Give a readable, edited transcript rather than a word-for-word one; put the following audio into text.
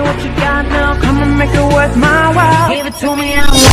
what you got now, come and make it worth my while. Give it to me, I'm